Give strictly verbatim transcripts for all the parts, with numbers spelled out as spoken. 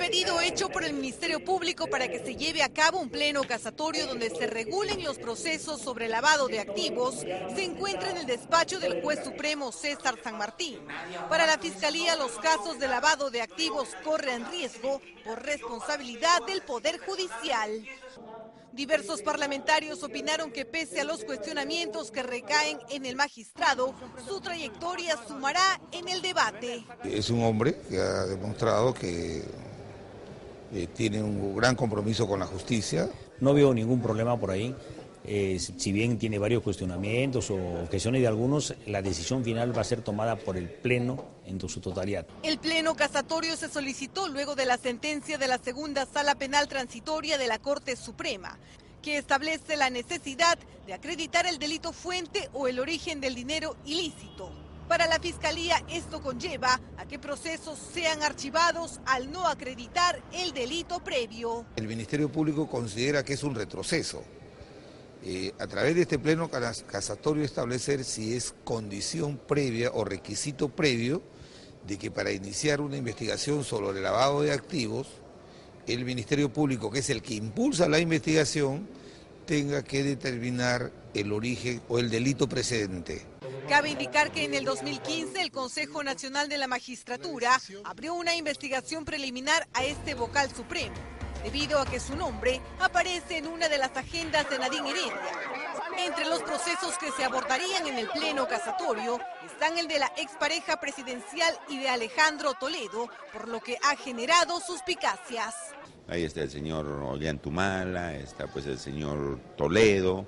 pedido hecho por el Ministerio Público para que se lleve a cabo un pleno casatorio donde se regulen los procesos sobre lavado de activos se encuentra en el despacho del juez supremo César San Martín. Para la Fiscalía, los casos de lavado de activos corren riesgo por responsabilidad del Poder Judicial. Diversos parlamentarios opinaron que pese a los cuestionamientos que recaen en el magistrado, su trayectoria sumará en el debate. Es un hombre que ha demostrado que eh, tiene un gran compromiso con la justicia. No veo ningún problema por ahí. Eh, si bien tiene varios cuestionamientos o objeciones de algunos, la decisión final va a ser tomada por el Pleno en su totalidad. El Pleno casatorio se solicitó luego de la sentencia de la Segunda Sala Penal Transitoria de la Corte Suprema, que establece la necesidad de acreditar el delito fuente o el origen del dinero ilícito. Para la Fiscalía, esto conlleva a que procesos sean archivados al no acreditar el delito previo. El Ministerio Público considera que es un retroceso. Eh, a través de este pleno casatorio establecer si es condición previa o requisito previo de que para iniciar una investigación sobre el lavado de activos, el Ministerio Público, que es el que impulsa la investigación, tenga que determinar el origen o el delito precedente. Cabe indicar que en el dos mil quince el Consejo Nacional de la Magistratura abrió una investigación preliminar a este vocal supremo, debido a que su nombre aparece en una de las agendas de Nadine Heredia. Entre los procesos que se abordarían en el pleno casatorio están el de la expareja presidencial y de Alejandro Toledo, por lo que ha generado suspicacias. Ahí está el señor Ollantumala, está pues el señor Toledo,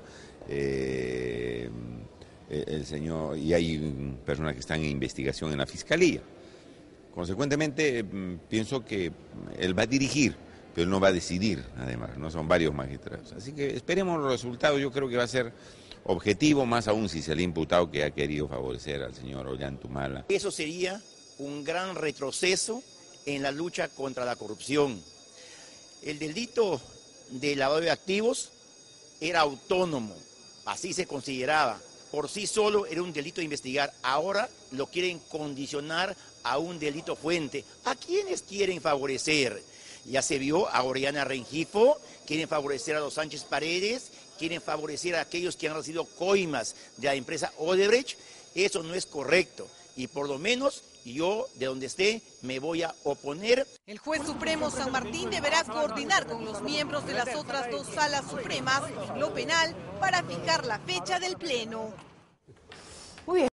eh, el señor, y hay personas que están en investigación en la Fiscalía. Consecuentemente, pienso que él va a dirigir, pero él no va a decidir, además, no son varios magistrados. Así que esperemos los resultados, yo creo que va a ser objetivo, más aún si se le ha imputado que ha querido favorecer al señor Ollantumala. Eso sería un gran retroceso en la lucha contra la corrupción. El delito de lavado de activos era autónomo, así se consideraba. Por sí solo era un delito de investigar. Ahora lo quieren condicionar a un delito fuente. ¿A quiénes quieren favorecer? Ya se vio a Oriana Rengifo, quieren favorecer a los Sánchez Paredes, quieren favorecer a aquellos que han recibido coimas de la empresa Odebrecht. Eso no es correcto y por lo menos yo, de donde esté, me voy a oponer. El juez supremo San Martín deberá coordinar con los miembros de las otras dos salas supremas en lo penal para fijar la fecha del pleno.